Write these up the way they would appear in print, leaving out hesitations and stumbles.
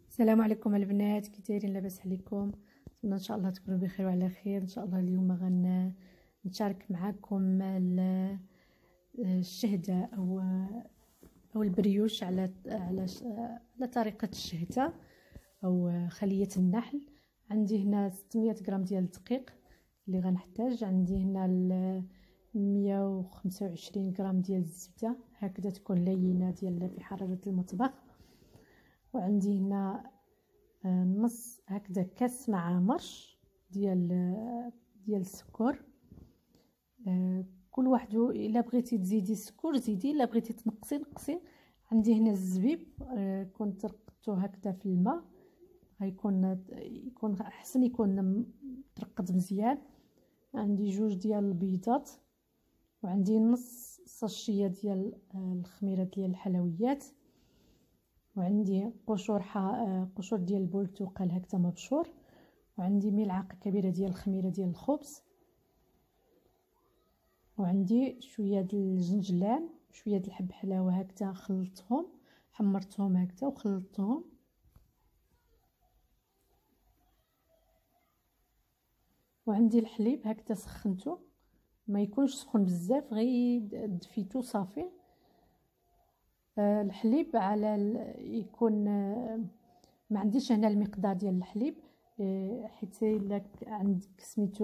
السلام عليكم البنات، كي دايرين؟ لاباس عليكم؟ نتمنى ان شاء الله تكونوا بخير وعلى خير. ان شاء الله اليوم نشارك معكم الشهدة او البريوش على طريقة الشهدة او خلية النحل. عندي هنا 600 غرام ديال الدقيق اللي غنحتاج. عندي هنا 125 غرام ديال الزبدة، هكذا تكون لينة ديال في حرارة المطبخ. وعندي هنا نص هكذا كاس مع مرش ديال السكر. كل وحده الا بغيتي تزيدي السكر زيدي، الا بغيتي تنقصي نقصي. عندي هنا الزبيب كنت رقدته هكذا في الماء، يكون احسن يكون ترقد مزيان. عندي جوج ديال البيضات، وعندي نص ساشيه ديال الخميره ديال الحلويات، وعندي قشور ديال البرتقال هكذا مبشور، وعندي ملعقه كبيره ديال الخميره ديال الخبز، وعندي شويه ديال الجنجلان، شويه ديال الحب حلاوه هكذا خلطتهم، حمرتهم هكذا وخلطتهم. وعندي الحليب هكذا سخنته، ما يكونش سخن بزاف، غير دفيتو صافي. الحليب على يكون ما عنديش هنا المقدار ديال الحليب، حيت الا عندك سميتو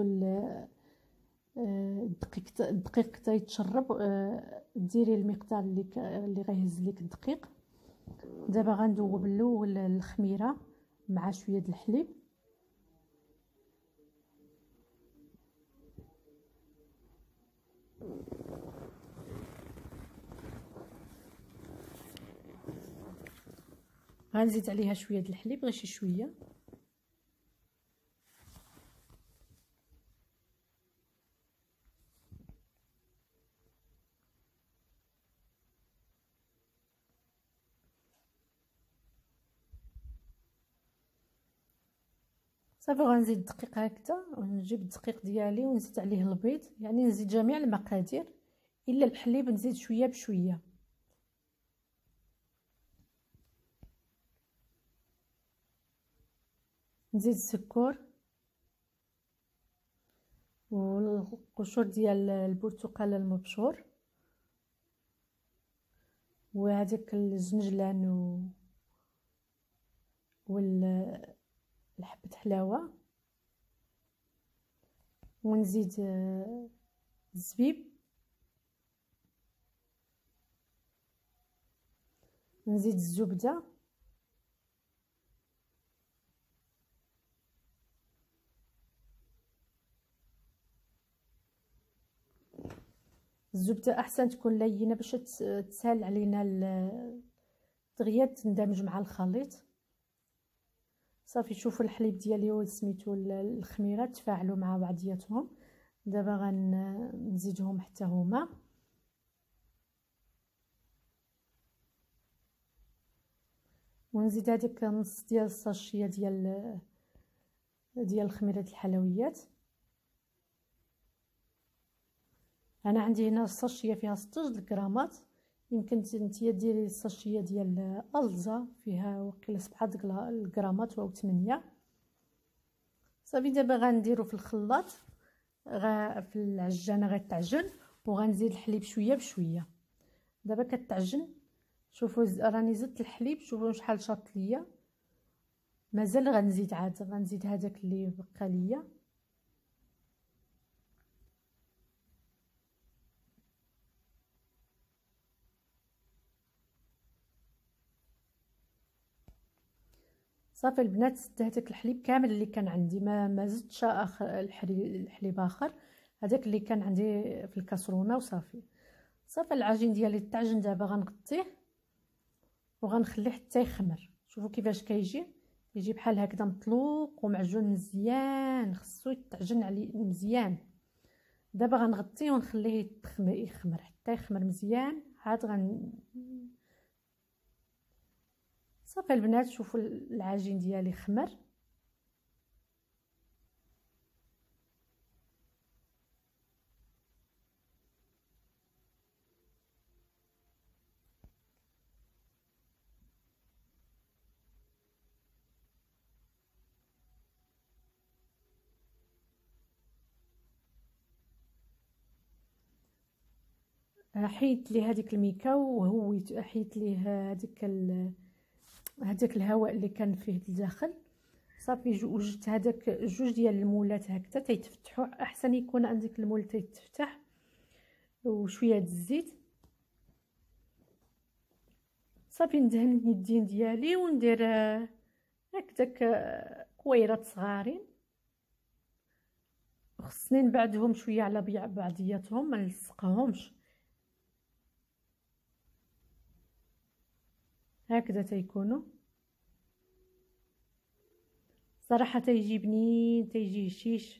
الدقيق تيتشرب، ديري المقدار اللي غيهز لك الدقيق. دابا غندوب الاول الخميره مع شويه د الحليب، غنزيد عليها شويه د الحليب، غير شي شويه. صافي غنزيد الدقيق هكذا، ونجيب الدقيق ديالي ونزيد عليه البيض، يعني نزيد جميع المقادير الا الحليب نزيد شويه بشويه. نزيد السكر والقشور ديال البرتقال المبشور وهذاك الزنجلان والحبة حلاوه، ونزيد الزبيب، نزيد الزبده، الزبده احسن تكون لينه باش تسهل علينا دغيا تندمج مع الخليط. صافي شوفوا الحليب ديالي وسميتو الخميره تفاعلوا مع بعضياتهم. دابا غنزيدهم حتى هما، ونزيد هذيك نص ديال الساشيه ديال خميره الحلويات. انا عندي هنا الساشيه فيها 16 غرامات، يمكن نتيا ديري الساشيه ديال الزا فيها وقيله 7 غرامات او 8. صافي دابا غنديرو في الخلاط، في العجانه غتعجن، وغنزيد الحليب شويه بشويه. دابا كتعجن، شوفوا راني زدت الحليب، شوفوا شحال شاط ليا. مازال غنزيد عاد، غنزيد هذاك اللي بقى ليا. صافي البنات، زدت هذاك الحليب كامل اللي كان عندي، ما زدتش الحليب اخر، هذاك اللي كان عندي في الكاسرونه وصافي. صافي العجين ديالي طاجن، دابا غنغطيه وغنخليه حتى يخمر. شوفوا كيفاش يجي بحال هكذا مطلوق ومعجون مزيان، خصو يتعجن عليه مزيان. دابا غنغطيه ونخليه يخمر حتى يخمر مزيان. عاد صافي البنات، شوفوا العجين ديالي خمر. حيدت ليه هذيك الميكا وهويت، حيدت ليه هذاك الهواء اللي كان فيه الداخل. صافي وجدت هذاك جوج ديال المولات هكذا تيتفتحوا، احسن يكون عندك المول تيتفتح، وشويه د الزيت. صافي ندهن اليدين ديالي وندير هكذاك كويرات صغارين، خصني نبعدهم شويه على بعضياتهم، ما نلصقهمش. هكذا تيكونوا صراحه تيجي بنين، تيجي هشيش.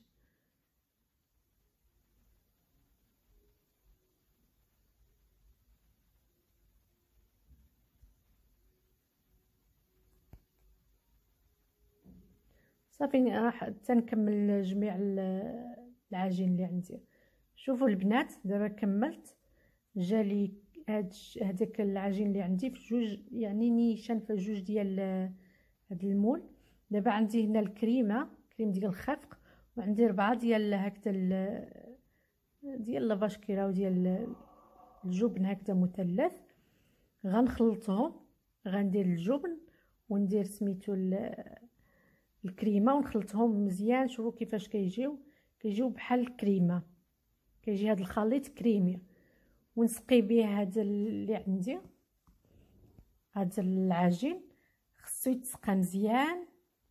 صافي راح تنكمل جميع العجين اللي عندي. شوفوا البنات دابا كملت، جالي هذاك العجين اللي عندي في جوج، يعني نيشان في جوج ديال هاد المول. دابا عندي هنا الكريمه، كريم ديال الخفق، وعندي 4 ديال هكذا ديال لافاش كيراو ديال الجبن هكذا مثلث. غنخلطهم، غندير الجبن وندير سميتو الكريمه ونخلطهم مزيان. شوفوا كيفاش كيجيو بحال الكريمه، كيجي هذا الخليط كريمي. ونسقي به هذا اللي عندي، هذا العجين خصو يتسقى مزيان.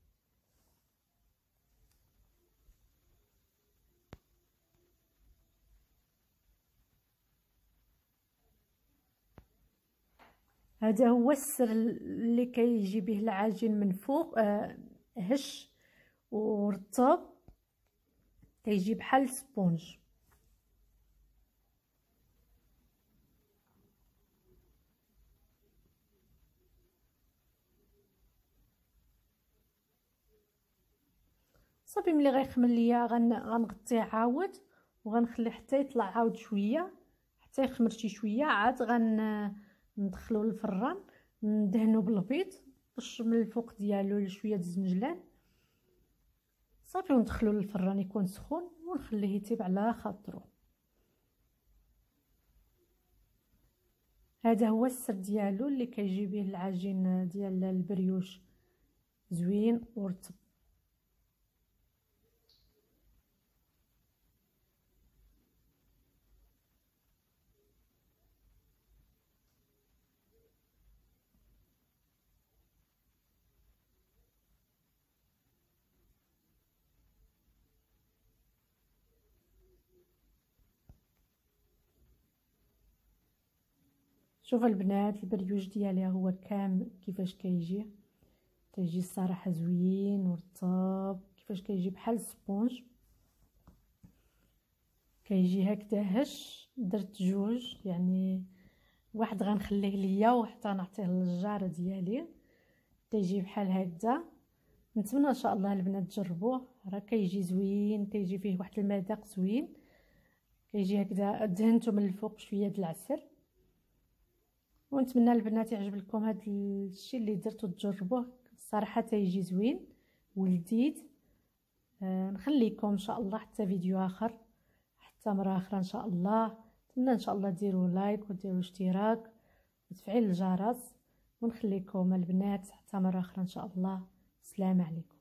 هذا هو السر اللي كيجي به العجين من فوق هش ورطب، كيجي بحال السبونج. صافي ملي غيخمل ليا غنغطيه عاود، وغنخليه حتى يطلع عاود شويه، حتى يخمر شي شويه. عاد ندخلو للفران، ندهنو بالبيض باش من الفوق ديالو شويه د الزنجلان. صافي وندخلو للفران يكون سخون، ونخليه يطيب على خاطرو. هذا هو السر ديالو اللي كيجي به العجين ديال البريوش زوين ورطب. شوف البنات البريوش ديالي هو كامل كيفاش كيجي الصراحه زوين ورطب، كيفاش كيجي بحال السبونج. كيجي هكذا هش. درت جوج، يعني واحد غنخليه ليا وحتى نعطيه للجاره ديالي تيجي بحال هكذا. نتمنى ان شاء الله البنات تجربوه، راه كيجي زوين، كيجي فيه واحد المذاق زوين. كيجي هكذا دهنته من الفوق شويه د العسل. ونتمنى البنات يعجب لكم هذا الشيء اللي درتو، تجربوه الصراحه تيجي زوين ولذيذ. نخليكم ان شاء الله حتى فيديو اخر، حتى مره اخرى ان شاء الله. نتمنى ان شاء الله ديروا لايك وديروا اشتراك وتفعيل الجرس. ونخليكم البنات حتى مره اخرى ان شاء الله. السلام عليكم.